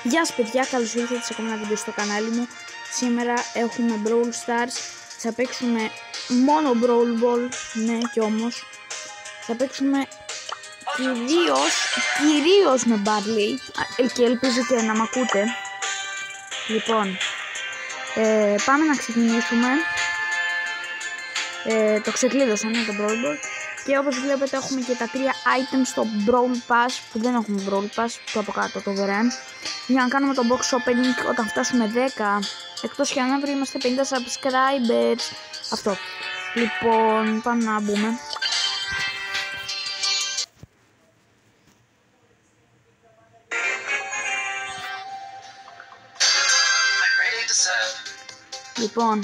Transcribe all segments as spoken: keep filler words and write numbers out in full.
Γεια σας παιδιά, καλώς ήρθατε σε ακόμα ένα βίντεο στο κανάλι μου. Σήμερα έχουμε Brawl Stars. Θα παίξουμε μόνο Brawl Ball, ναι και όμως θα παίξουμε κυρίως, κυρίως με Barley και ελπίζω και να μ' ακούτε. Λοιπόν, ε, πάμε να ξεκινήσουμε. ε, Το ξεκλείδωσα, ναι, το Brawl Ball. Και όπως βλέπετε έχουμε και τα τρία items στο Brawl Pass, που δεν έχουμε Brawl Pass, το από κάτω το δωρεάν, για να κάνουμε το box opening όταν φτάσουμε δέκα. Εκτός και αν αύριο είμαστε πενήντα subscribers. Αυτό. Λοιπόν, πάμε να μπούμε. Λοιπόν,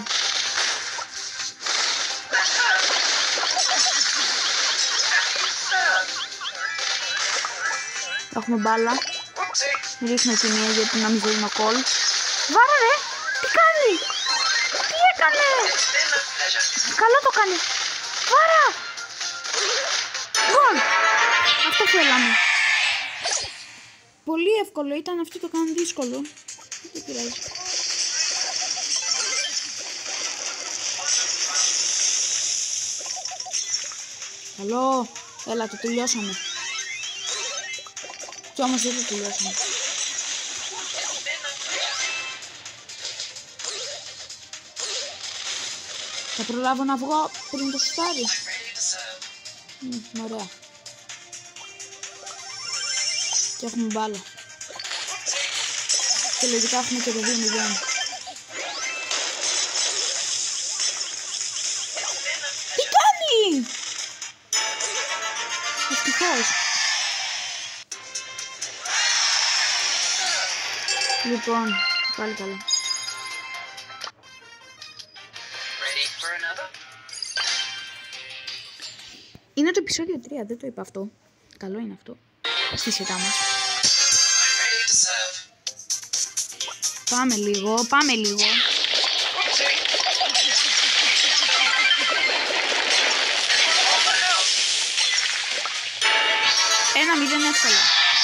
έχουμε μπάλα. Ρίχνω και μία γιατί να μην δίνει ο κόλ. Βάρα ρε! Τι κάνει! Τι έκανε! Καλό το κάνει! Βάρα! Γκολ! Αυτό θέλαμε. Πολύ εύκολο ήταν, αυτοί το κάνουν δύσκολο. Δεν πειράζει. Καλό! Έλα, το τελειώσαμε. Κι όμως δεν το τελειώσαμε. Θα προλάβω να βγω πριν το σουτάρι. Μ, ωραία. Και έχουμε μπάλα. Και λογικά έχουμε και το δύο μηδέν. Τι κάνει! Ευτυχώς. Λοιπόν, πάλι καλά. Είναι το επεισόδιο τρία, δεν το είπα αυτό. Καλό είναι αυτό. Στη σειρά μας. Πάμε λίγο, πάμε λίγο. Ένα μηδέν εύκολα.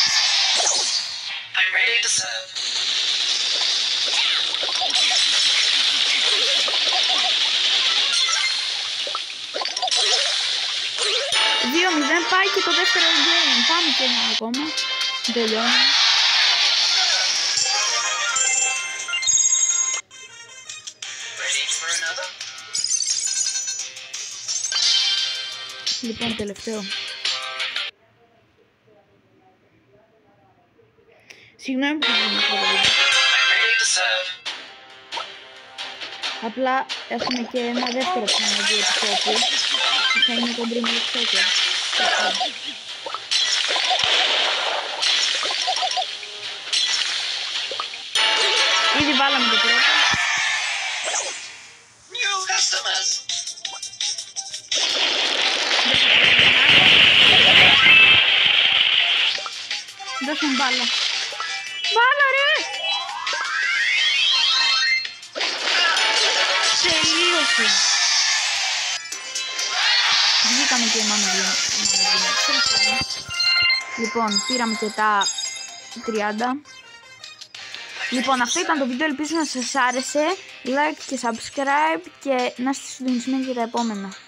δύο μηδέν πάει και το δεύτερο game. Πάμε και ένα ακόμα. Τελειώνει. Λοιπόν, τελευταίο. Συγγνώμη που δεν έχω το βίντεο. Απλά έχουμε και ένα δεύτερο ξαναδί επιτόπου. Θα είναι το Dream Exeter. Ήδη βάλαμε το πρώτο. Δώσουμε μπάλα. Μπάλα ρε! Τελείωσε. Βγήκαμε και εμάς να. Λοιπόν, πήραμε και τα τριάντα. Λοιπόν, αυτό ήταν το βίντεο. Ελπίζω να σας άρεσε. Like και subscribe και να είστε συντονισμένοι για τα επόμενα.